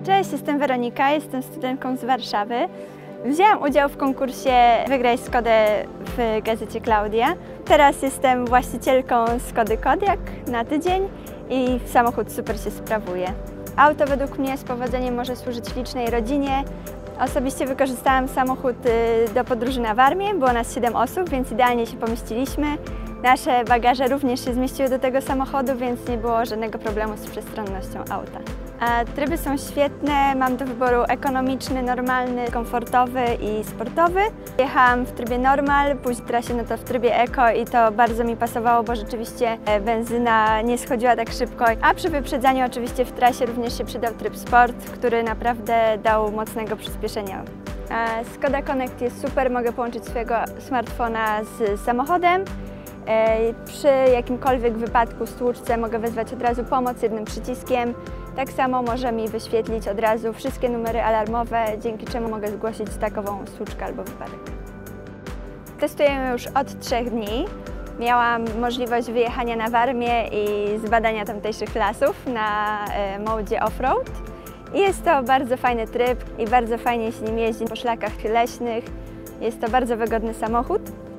Cześć, jestem Weronika, jestem studentką z Warszawy. Wzięłam udział w konkursie Wygraj Skodę w gazecie Klaudia. Teraz jestem właścicielką Skody Kodiaq na tydzień i samochód super się sprawuje. Auto według mnie z powodzeniem może służyć licznej rodzinie. Osobiście wykorzystałam samochód do podróży na Warmię, było nas 7 osób, więc idealnie się pomieściliśmy. Nasze bagaże również się zmieściły do tego samochodu, więc nie było żadnego problemu z przestronnością auta. A tryby są świetne, mam do wyboru ekonomiczny, normalny, komfortowy i sportowy. Jechałam w trybie normal, później trasie to w trybie eko i to bardzo mi pasowało, bo rzeczywiście benzyna nie schodziła tak szybko. A przy wyprzedzaniu oczywiście w trasie również się przydał tryb sport, który naprawdę dał mocnego przyspieszenia. Skoda Connect jest super, mogę połączyć swojego smartfona z samochodem. Przy jakimkolwiek wypadku, stłuczce mogę wezwać od razu pomoc jednym przyciskiem. Tak samo może mi wyświetlić od razu wszystkie numery alarmowe, dzięki czemu mogę zgłosić takową stłuczkę albo wypadek. Testujemy już od 3 dni. Miałam możliwość wyjechania na Warmię i zbadania tamtejszych lasów na modzie off-road. Jest to bardzo fajny tryb i bardzo fajnie się nim jeździ po szlakach leśnych. Jest to bardzo wygodny samochód.